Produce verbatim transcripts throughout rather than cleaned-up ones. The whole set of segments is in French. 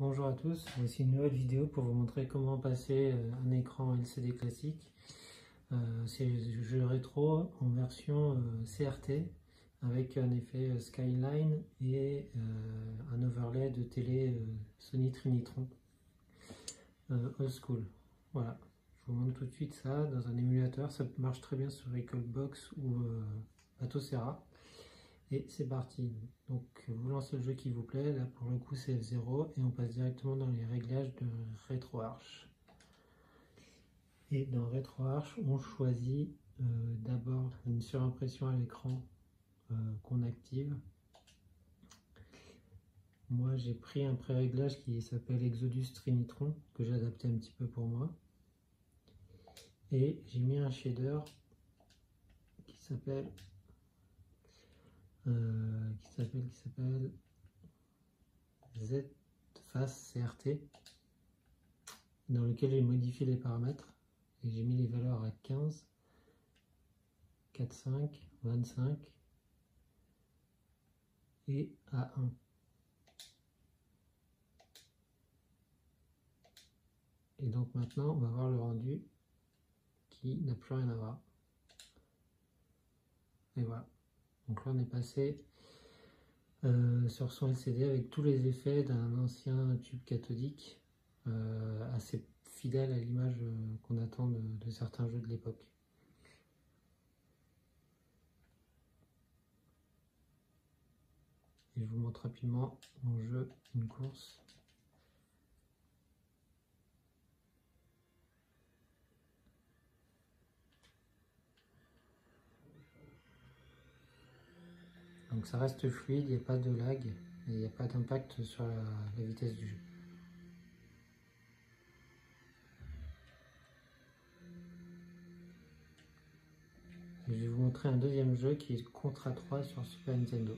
Bonjour à tous, voici une nouvelle vidéo pour vous montrer comment passer un écran L C D classique. Euh, C'est le jeu rétro en version euh, C R T avec un effet Skyline et euh, un overlay de télé euh, Sony Trinitron euh, old school. Voilà, je vous montre tout de suite ça dans un émulateur. Ça marche très bien sur Recalbox ou euh, Atosera. Et c'est parti. Donc vous lancez le jeu qui vous plaît, là pour le coup c'est F zéro et on passe directement dans les réglages de RetroArch. Et dans RetroArch on choisit euh, d'abord une surimpression à l'écran euh, qu'on active. Moi j'ai pris un pré-réglage qui s'appelle Exodus Trinitron que j'ai adapté un petit peu pour moi. Et j'ai mis un shader qui s'appelle Euh, qui s'appelle qui s'appelle Z-Face C R T, dans lequel j'ai modifié les paramètres et j'ai mis les valeurs à quinze, quatre, cinq, vingt-cinq et à un. Et donc maintenant on va voir le rendu qui n'a plus rien à voir. Et voilà. Donc là on est passé euh, sur son L C D avec tous les effets d'un ancien tube cathodique, euh, assez fidèle à l'image euh, qu'on attend de, de certains jeux de l'époque. Et je vous montre rapidement mon jeu, une course. Donc ça reste fluide, il n'y a pas de lag et il n'y a pas d'impact sur la, la vitesse du jeu. Et je vais vous montrer un deuxième jeu qui est Contra trois sur Super Nintendo.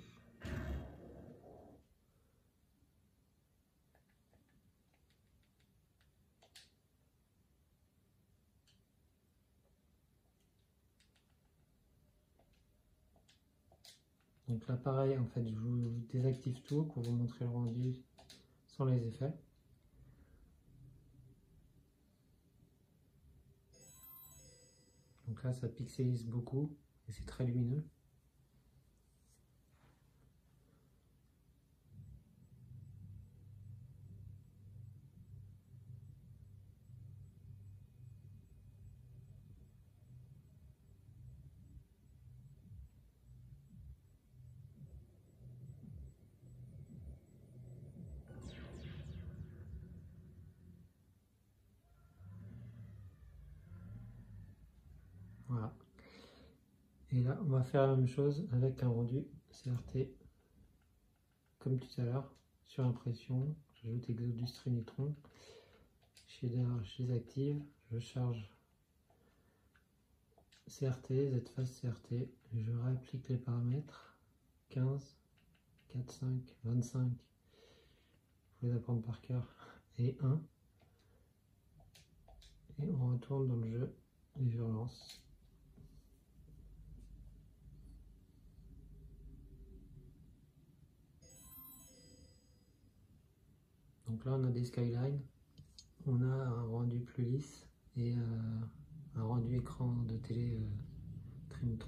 Donc là pareil, en fait je vous désactive tout pour vous montrer le rendu sans les effets. Donc là ça pixelise beaucoup et c'est très lumineux. Voilà. Et là, on va faire la même chose avec un rendu C R T, comme tout à l'heure, sur impression. J'ajoute Exodus Trinitron, shader, je les active, je charge C R T, Z-Face C R T, je réapplique les paramètres, quinze, quatre, cinq, vingt-cinq, il faut les apprendre par cœur, et un. Et on retourne dans le jeu et je relance. Donc là on a des skylines, on a un rendu plus lisse et euh, un rendu écran de télé euh, Trinitron.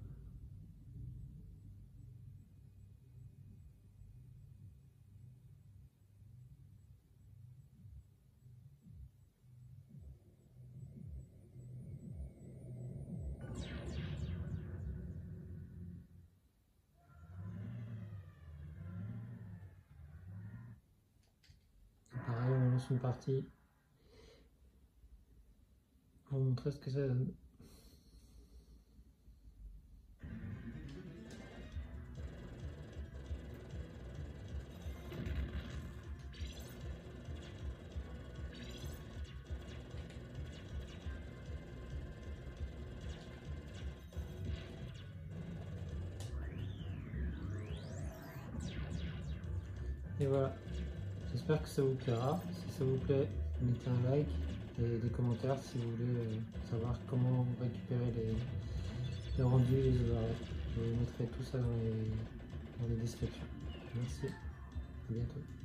Pareil, on lance une partie pour vous montrer ce que ça donne. Et voilà, j'espère que ça vous plaira. Si ça vous plaît, mettez un like et des commentaires si vous voulez euh, savoir comment récupérer les, les rendus et les overlays. Je vous mettrai tout ça dans les, dans les descriptions. Merci, à bientôt.